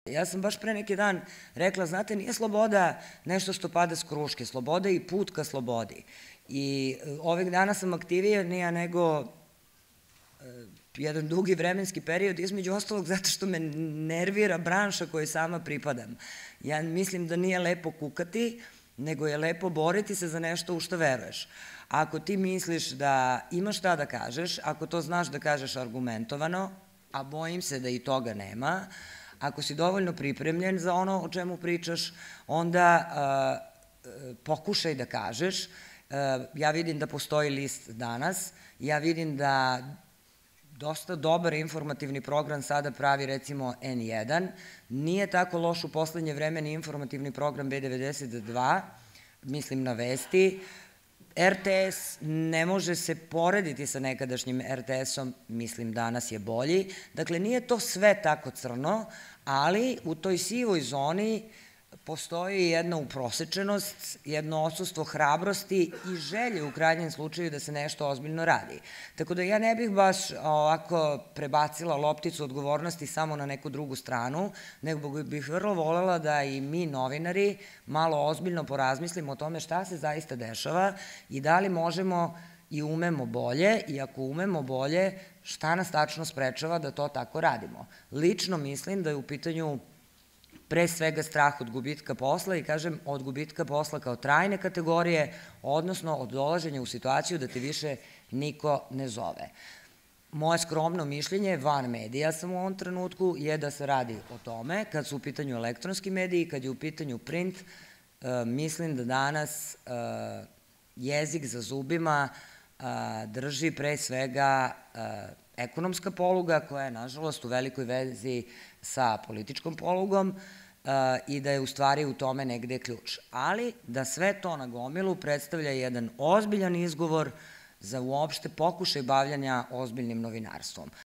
Ja sam baš pre neki dan rekla, znate, nije sloboda nešto što pada s kruške, sloboda je i put ka slobodi. I ovih dana sam aktivnija nego jedan dugi vremenski period, između ostalog zato što me nervira branša kojoj sama pripadam. Ja mislim da nije lepo kukati, nego je lepo boriti se za nešto u što veruješ. Ako ti misliš da imaš šta da kažeš, ako to znaš da kažeš argumentovano, a bojim se da i toga nema, ako si dovoljno pripremljen za ono o čemu pričaš, onda pokušaj da kažeš. Ja vidim da postoji list danas, ja vidim da dosta dobar informativni program sada pravi recimo N1, nije tako loš u poslednje vreme ni informativni program B92, mislim na vesti. RTS ne može se porediti sa nekadašnjim RTS-om, mislim danas je bolji. Dakle, nije to sve tako crno, ali u toj sivoj zoni postoji jedna uprosečenost, jedno odsustvo hrabrosti i želje u krajnjem slučaju da se nešto ozbiljno radi. Tako da ja ne bih baš ovako prebacila lopticu odgovornosti samo na neku drugu stranu, nego bih vrlo volela da i mi novinari malo ozbiljno porazmislimo o tome šta se zaista dešava i da li možemo i umemo bolje, i ako umemo bolje, šta nas tačno sprečava da to tako radimo. Lično mislim da je u pitanju pre svega strah od gubitka posla i kažem od gubitka posla kao trajne kategorije, odnosno od dolaženja u situaciju da te više niko ne zove. Moje skromno mišljenje, van medija sam u ovom trenutku, je da se radi o tome, kad su u pitanju elektronski mediji, kad je u pitanju print, mislim da danas jezik za zubima drži pre svega ekonomska poluga koja je nažalost u velikoj vezi sa političkom polugom i da je u stvari u tome negde ključ. Ali da sve to na gomilu predstavlja jedan ozbiljan izgovor za uopšte pokušaj bavljanja ozbiljnim novinarstvom.